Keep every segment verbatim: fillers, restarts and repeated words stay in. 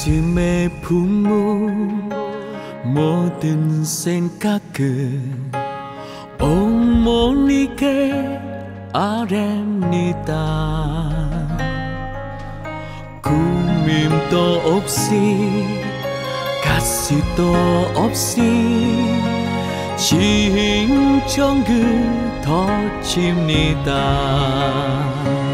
가슴에 품은 모든 생각을 어머니께 아뢰니다. 꾸밈도 없이 가시도 없이 진정을 덧집니다.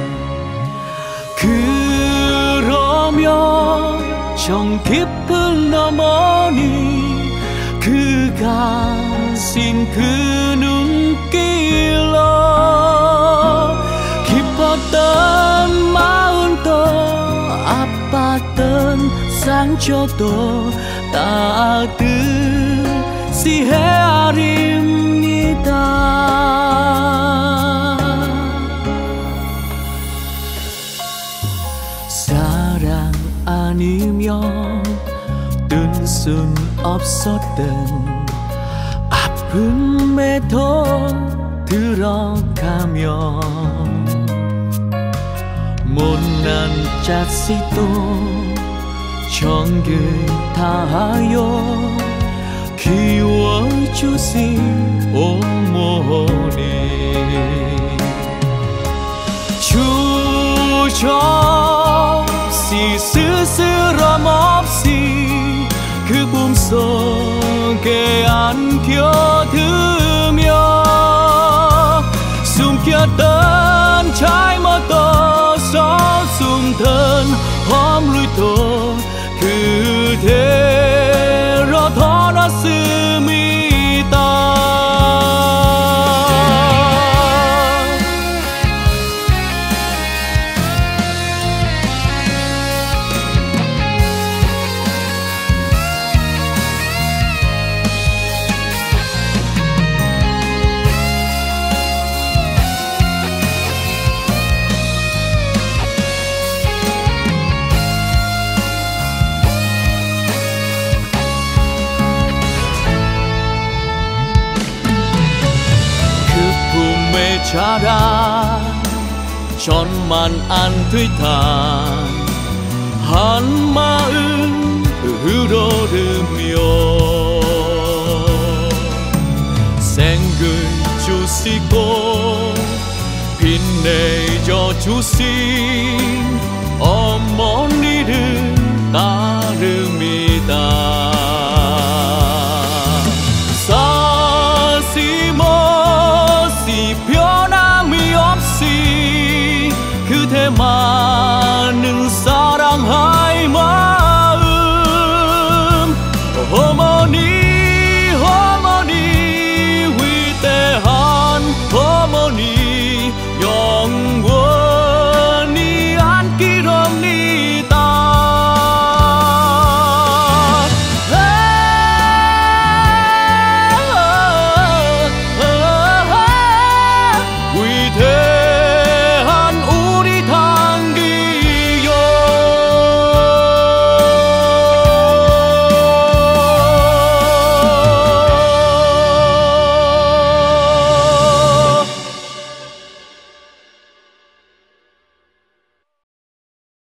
그러면 정 깊은 어머니 그 가신 그 눈길로 기뻤던 마음도 아팠던 상처도 따뜻히 헤아립니다. 사랑 아니면 뜬 순 없었던 아픔에도 들어가면 못난 자식도 정을 다하여 키워주신 어머니 주저없이 스스럼 없이 그 꿈속에 안겨두며 숨겼던 잘못도 서슴던 허물도 그대로 덜었습니다. 자라 전만 안 되단 한 마음 흐르며 생을 주시고 빛내줘 주신 어머니를 따라